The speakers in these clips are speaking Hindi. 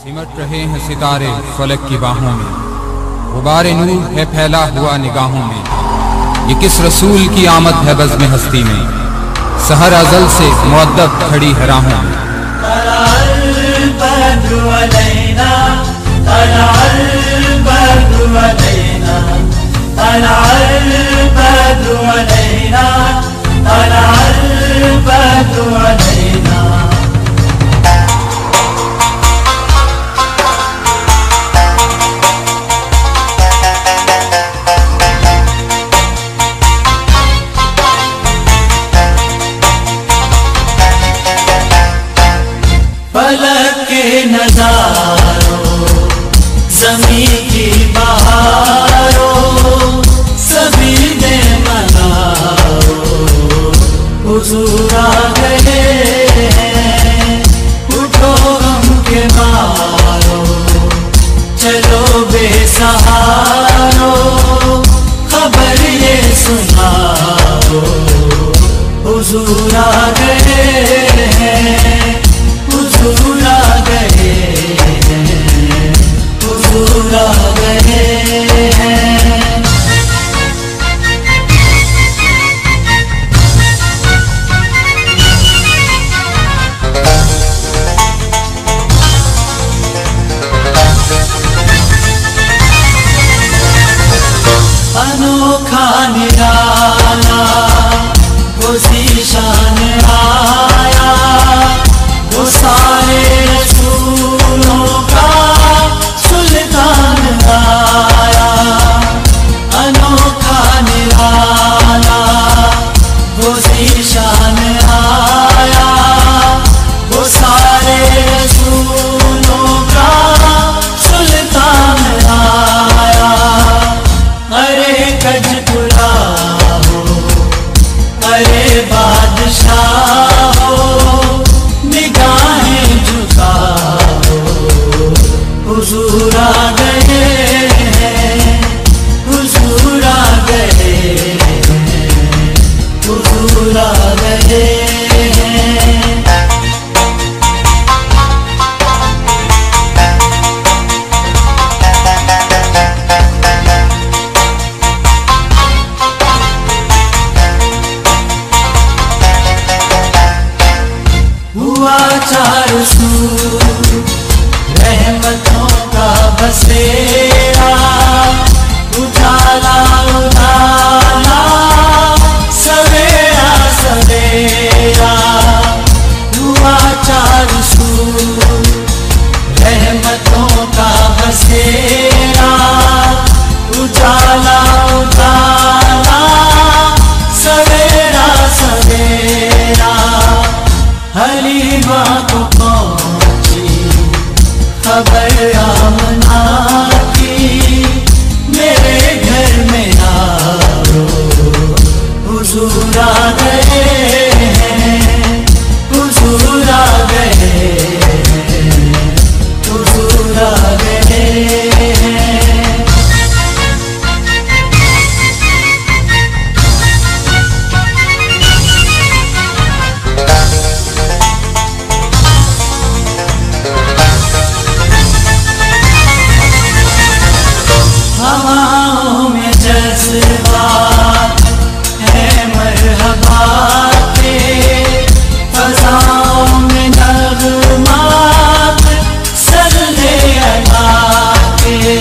सिमट रहे हैं सितारे फलक की बाहों में, गुबारे नूर है फैला हुआ निगाहों में। ये किस रसूल की आमद है बज़्म हस्ती में, सहर अज़ल से मुअद्दब खड़ी है राहों में। फलक के नजारों, ज़मीं की बहारों, सभी ने मनाओ, हुजूर आ गए हैं। उठो गम के मारो, चलो बेसहारो, खबर ये सुनाओ, हुजूर आ गए हैं। हुजूर आ गए हैं, हुजूर आ गए हैं। अनोखा निराला वो ज़ीशान आया, वो सारे रसूलों का सुल्तान आया। अनोखा निराला वो ज़ीशान आया, वो सारे रसूलों का सुल्तान आया। अरे कजपुरा हो, अरे बादशाह हो, निगाहें झुकाओ, हुजूर आ गए हैं, हुजूर आ गए हैं, हुजूर आ गए हैं। हुआ चारों सूर रहमतों का बसेरा, उजाला उजाला, सवेरा सवेरा। हुआ चारों सूर रहमतों का बसेरा, उजाला उजाला, सवेरा सवेरा। हलीमा को पहुंची खबर आमना की, मेरे घर में आओ, हुजूर आ गए हैं, हुजूर आ गए हैं, हुजूर आ गए हैं। हवाओं में जज्बात है मरहबा के, फ़ज़ाओं में नग़मात सल्ले अला के।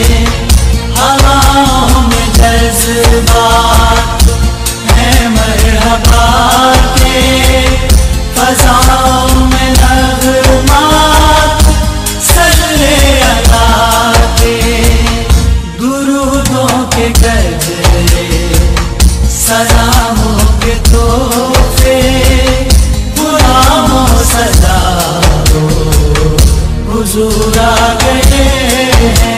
हवाओं में जज्बात है मरहबा के, फ़ज़ाओं में नग़मात सल्ले अला के। दुरूदों के गजरे, सलामों के तोहफे, गुलामों सजाओ, हुजूर आ गए हैं।